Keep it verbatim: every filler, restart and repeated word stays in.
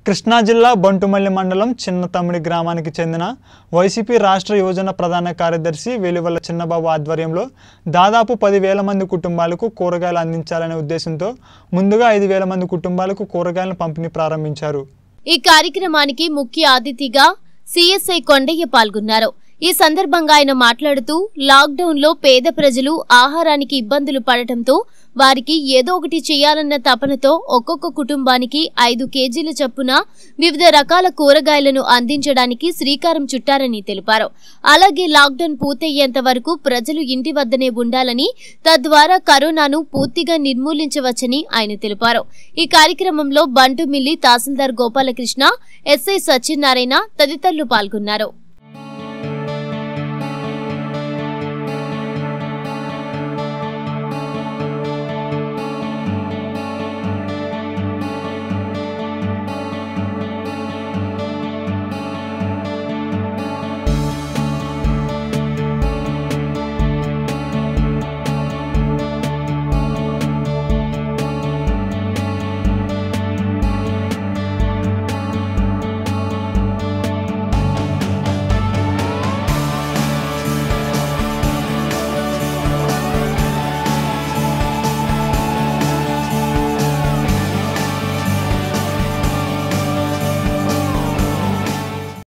కృష్ణా జిల్లా బంటుమల్లి మండలం చిన్నతమ్మిడి గ్రామానికి చెందిన వైసీపీ రాష్ట్ర యోజన ప్రధాన కార్యదర్శి వెలివల్ల చిన్నబాబు ఆధ్వర్యంలో దాదాపు పది వేల మంది కుటుంబాలకు కూరగాయలు అందించాలనే ఉద్దేశంతో ముందుగా ఐదు వేల మంది కుటుంబాలకు కూరగాయలను పంపిణీ ప్రారంభించారు। ఈ కార్యక్రమానికి ముఖ్య అతిథిగా సిఎస్ఐ కొండయ్య పాల్గొన్నారు। ఈ సందర్భంగా ఆయన మాట్లాడుతూ లాక్ డౌన్ లో పేద ప్రజలు ఆహారానికి ఇబ్బందులు పడటంతో వారికి ఏదో ఒకటి చేయాలన్న తపనతో ఒక్కొక్క కుటుంబానికి ఐదు కేజీల చొప్పున వివిధ రకాల కూరగాయలను అందించడానికి శ్రీకారం చుట్టారని తెలిపారు। అలాగే లాక్ డౌన్ పూర్తయ్యేంత వరకు ప్రజలు ఇంటి వద్దనే ఉండాలని, తద్వారా కరోనాను పూర్తిగా నిర్మూలించవచ్చని ఆయన తెలిపారు। ఈ కార్యక్రమంలో బంటుమిల్లి తహసీల్దార్ గోపాలకృష్ణ, ఎస్ఐ సత్యనారాయణ తదితరులు పాల్గొన్నారు।